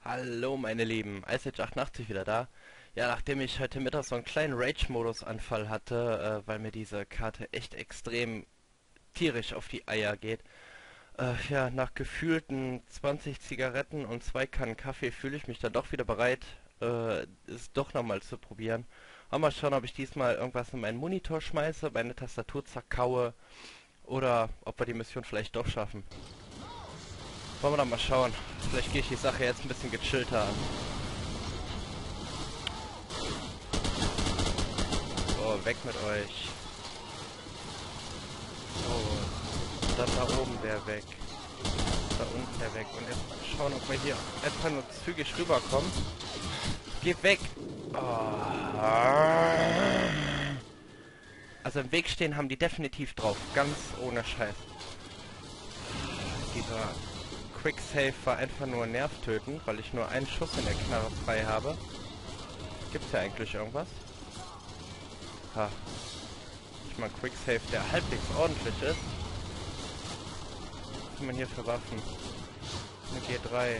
Hallo meine Lieben, Ice88 wieder da. Ja, nachdem ich heute Mittag so einen kleinen Rage-Modus-Anfall hatte, weil mir diese Karte echt extrem tierisch auf die Eier geht. Ja, nach gefühlten 20 Zigaretten und 2 Kannen Kaffee fühle ich mich dann doch wieder bereit, es doch nochmal zu probieren. Mal schauen, ob ich diesmal irgendwas in meinen Monitor schmeiße, meine Tastatur zerkaue oder ob wir die Mission vielleicht doch schaffen. Wollen wir dann mal schauen. Vielleicht gehe ich die Sache jetzt ein bisschen gechillter an. So, weg mit euch. So, dann da oben der weg. Da unten der weg. Und jetzt mal schauen, ob wir hier einfach nur zügig rüberkommen. Geh weg! Oh. Also im Weg stehen haben die definitiv drauf. Ganz ohne Scheiß. Dieser Quick Save war einfach nur nervtötend, weil ich nur einen Schuss in der Knarre frei habe. Gibt's ja eigentlich irgendwas? Ha. Ich mal Quick Save, der halbwegs ordentlich ist. Was haben wir hier für Waffen? Eine G3.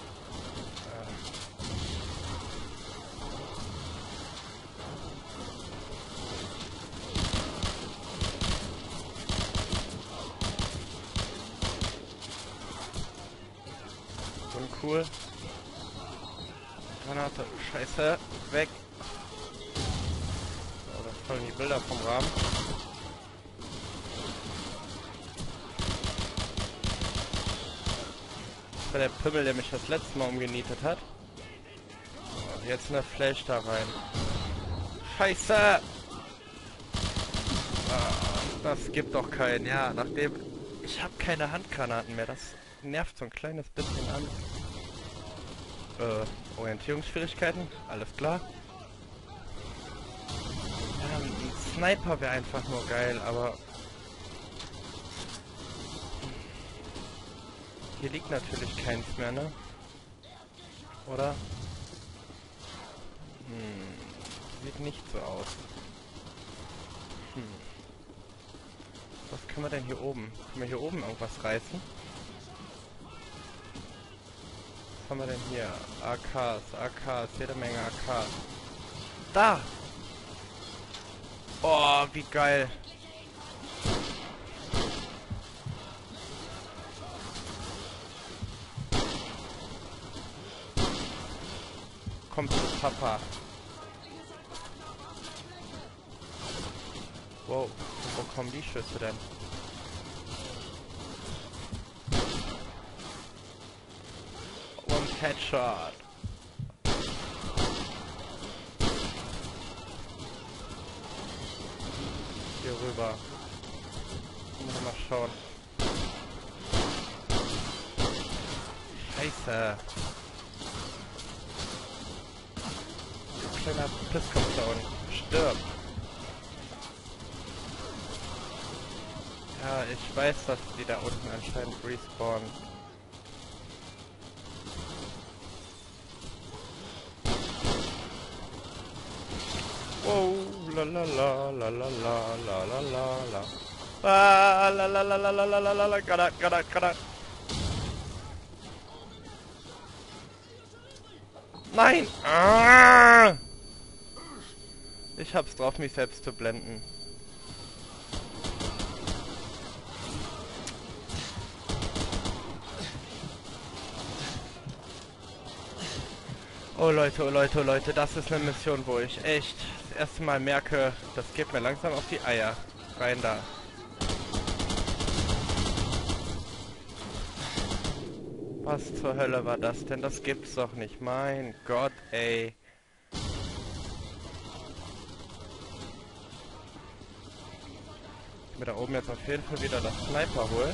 Uncool. Granate. Scheiße. Weg. So, da fallen die Bilder vom Rahmen. Das war der Pimmel, der mich das letzte Mal umgenietet hat. So, jetzt eine Flash da rein. Scheiße! Das gibt doch keinen. Ja, nachdem... Ich habe keine Handgranaten mehr. Das nervt so ein kleines bisschen an. Orientierungsschwierigkeiten. Alles klar. Ja, ein Sniper wäre einfach nur geil, aber... Hier liegt natürlich keins mehr, ne? Oder? Sieht nicht so aus. Was können wir denn hier oben? Können wir hier oben irgendwas reißen? Was haben wir denn hier? AKs, jede Menge AKs. Da! Oh, wie geil! Komm zu Papa. Wow, wo kommen die Schüsse denn? Und Headshot. Hier rüber. Mal schauen. Scheiße. Kleiner Piss kommt da unten. Stirb. Ja, ich weiß, dass die da unten anscheinend respawnen. Wow, la la la la la la la la la la. Ah, la la la la la la la la la, gada. Nein! Ah! Ich hab's drauf, mich selbst zu blenden. Oh Leute, das ist eine Mission, wo ich echt das erste Mal merke, das geht mir langsam auf die Eier. Rein da. Was zur Hölle war das denn? Das gibt's doch nicht. Mein Gott, ey. Ich mir da oben jetzt auf jeden Fall wieder das Sniper holen.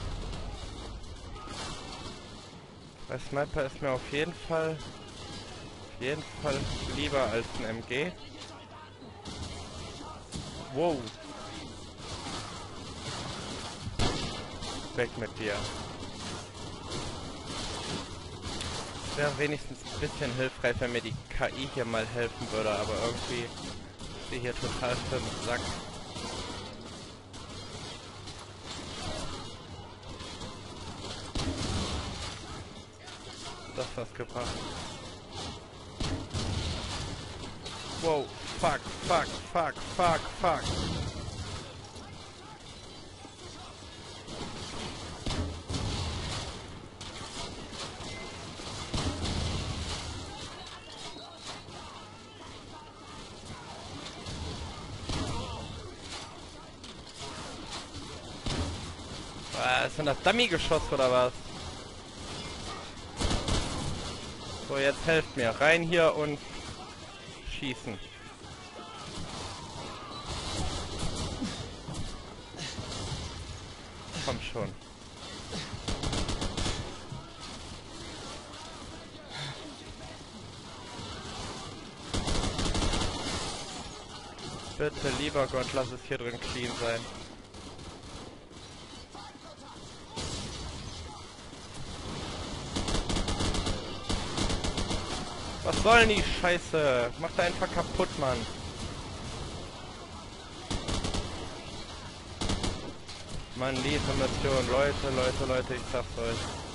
Weil Sniper ist mir auf jeden Fall lieber als ein MG. Wow. Weg mit dir. Wäre wenigstens ein bisschen hilfreich, wenn mir die KI hier mal helfen würde, aber irgendwie ist sie hier total für den Sack. das was gebracht. Wow, fuck, fuck, fuck, fuck, fuck. Ist denn das Dummy-Geschoss oder was? So, jetzt helft mir. Rein hier und schießen. Komm schon. Bitte, lieber Gott, lass es hier drin clean sein. Was soll denn die Scheiße? Mach da einfach kaputt, Mann. Mann, diese Mission. Leute, ich sag's euch.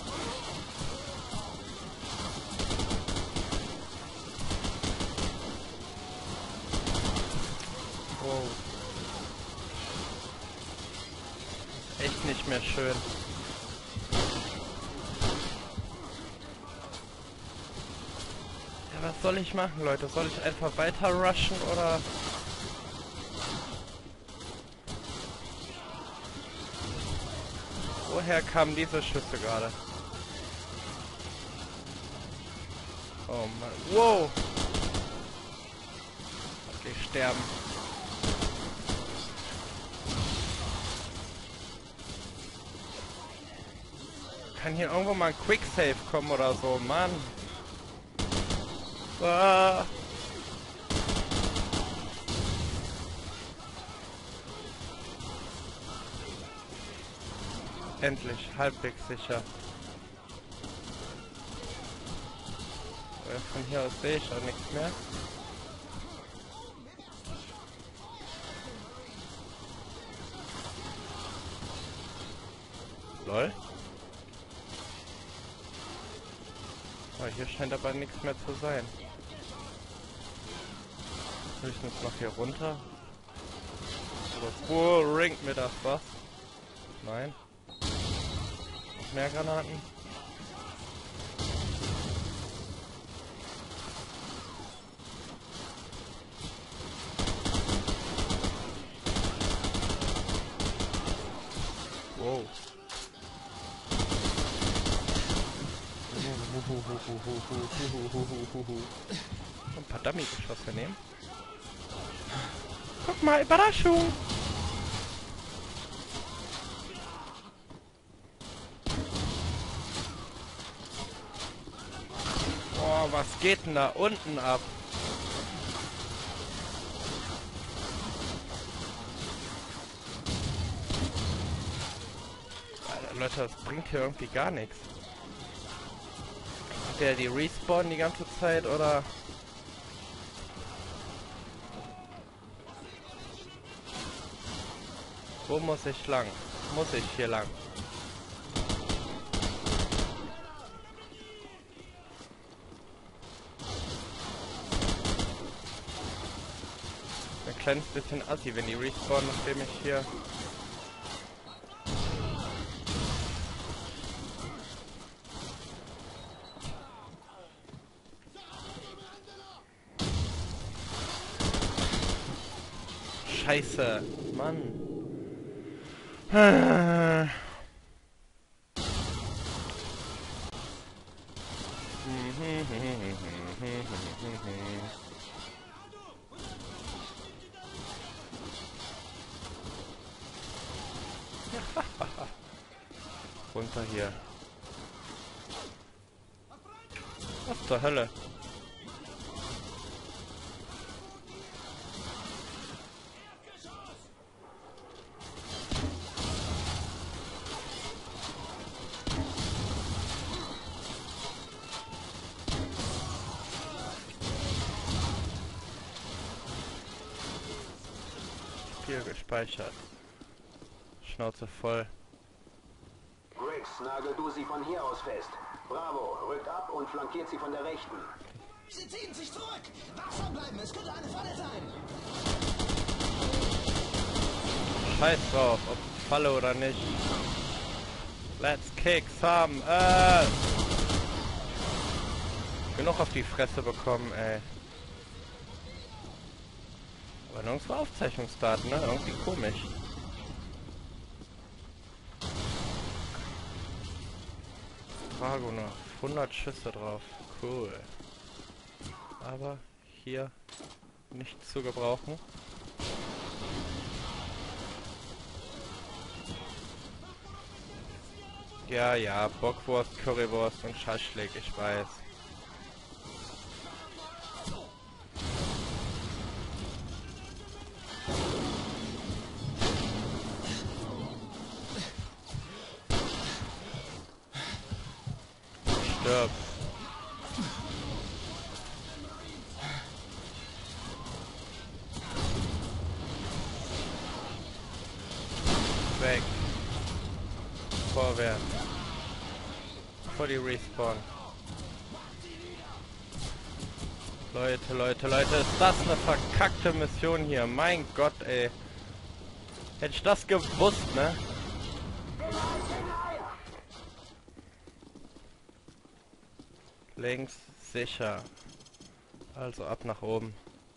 Wow. Echt nicht mehr schön. Was soll ich machen, Leute? Soll ich einfach weiter rushen oder... Woher kamen diese Schüsse gerade? Oh Mann. Wow! Okay, sterben. Kann hier irgendwo mal ein Quicksave kommen oder so, Mann? Ah. Endlich, halbwegs sicher. Von hier aus sehe ich auch nichts mehr. Lol. Oh, hier scheint aber nichts mehr zu sein. Höchstens noch hier runter. Wo ringt mir das was? Nein. Noch mehr Granaten. Wow. Ein paar Dummy-Geschosse nehmen. Guck mal, Überraschung! Oh, was geht denn da unten ab? Alter, Leute, das bringt hier irgendwie gar nichts. Hat der die respawnen die ganze Zeit, oder? Wo muss ich lang? Muss ich hier lang? Ein kleines bisschen assi, wenn die respawnen, nachdem ich hier... Scheiße, Mann. Runter hier. Was zur Hölle? Spiel gespeichert. Schnauze voll. Griggs, nagel du sie von hier aus fest. Bravo, rückt ab und flankiert sie von der rechten. Sie ziehen sich zurück! Wachsam bleiben, es könnte eine Falle sein! Scheiß drauf, ob Falle oder nicht. Let's kick some ass! Genug auf die Fresse bekommen, ey. Aber nirgendwo Aufzeichnungsdaten, ne? Irgendwie komisch. Drago noch. 100 Schüsse drauf. Cool. Aber hier nicht zu gebrauchen. Ja, ja, Bockwurst, Currywurst und Schaschlik, ich weiß. Stirb. Weg. Vorwärts. Vor die Respawn. Leute, ist das eine verkackte Mission hier? Mein Gott, ey. Hätte ich das gewusst, ne? Links, sicher. Also ab nach oben.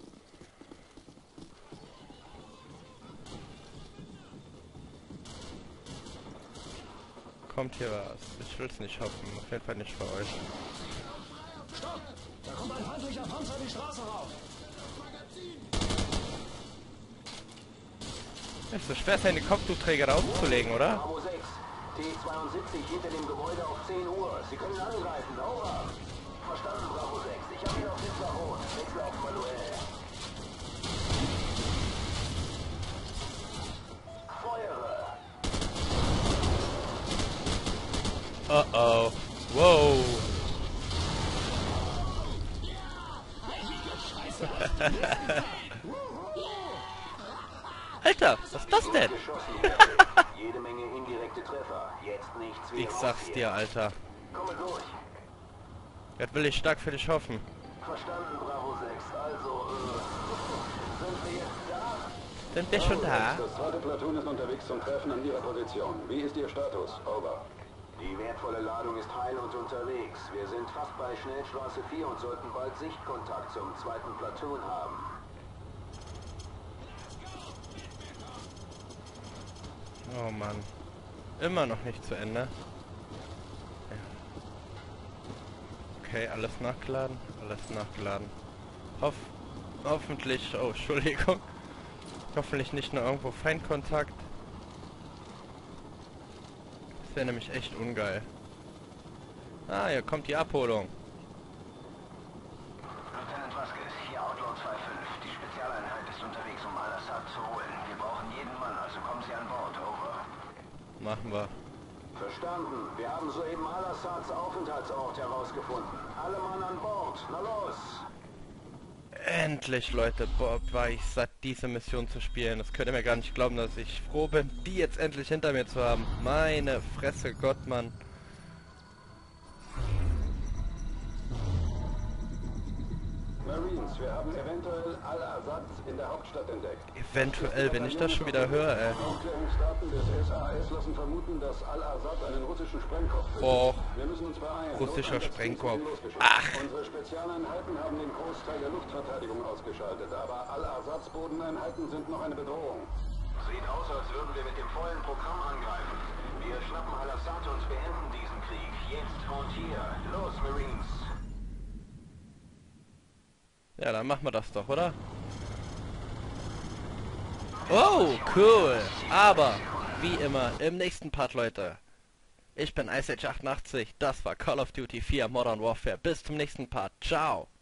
Kommt hier was? Ich will's nicht hoffen. Auf jeden Fall nicht für euch. Stopp! Da kommt ein feindlicher Panzer die Straße rauf! Ist so schwer, seine Kopftuchträger aufzulegen, oder? Bravo 6, T-72 hinter dem Gebäude auf 10 Uhr. Sie können angreifen, over. Verstanden, Bravo 6. Ich habe ihn auf Infrarot. Wechsel auf manuell. Feuere! Oh oh. Wow. Alter, was ist das denn? Jede Menge indirekte Treffer. Jetzt nichts wie Ich sag's dir, Alter. Komme durch. Das will ich stark für dich hoffen. Verstanden, Bravo 6. Also, sind wir jetzt da? Sind wir schon da? Das zweite Platoon ist unterwegs zum Treffen an Ihrer Position. Wie ist Ihr Status? Over. Die wertvolle Ladung ist heil und unterwegs. Wir sind fast bei Schnellstraße 4 und sollten bald Sichtkontakt zum zweiten Platoon haben. Oh Mann. Immer noch nicht zu Ende. Okay, alles nachgeladen. Alles nachgeladen. Hoffentlich... Oh, Entschuldigung. Hoffentlich nicht nur irgendwo Feindkontakt. Das wäre nämlich echt ungeil. Ah, hier kommt die Abholung. Lieutenant Vasquez, hier Outlaw 2-5. Die Spezialeinheit ist unterwegs, um Al-Assad zu holen. Wir brauchen jeden Mann, also kommen Sie an Bord. Over. Machen wir. Verstanden. Wir haben soeben Al-Assads Aufenthaltsort herausgefunden. Alle Mann an Bord. Na los! Endlich, Leute. Boah, war ich satt, diese Mission zu spielen. Das könnt ihr mir gar nicht glauben, dass ich froh bin, die jetzt endlich hinter mir zu haben. Meine Fresse, Gott, Mann. Marines, wir haben eventuell Al-Assad in der Hauptstadt entdeckt. Eventuell, wenn ich das schon wieder höre, ey. Aufklärungsdaten des SAS lassen vermuten, dass Al-Assad einen russischen Sprengkopf besitzt. Och, Wir müssen uns beeilen. russischer Sprengkopf. Ach! Unsere Spezialeinheiten haben den Großteil der Luftverteidigung ausgeschaltet, aber Al-Assads Bodeneinheiten sind noch eine Bedrohung. Sieht aus, als würden wir mit dem vollen Programm angreifen. Wir schnappen Al-Assad und beenden diesen Krieg. Jetzt und hier. Los, Marines! Ja, dann machen wir das doch, oder? Oh, cool. Aber, wie immer, im nächsten Part, Leute. Ich bin Ice Age 88, das war Call of Duty 4 Modern Warfare. Bis zum nächsten Part. Ciao.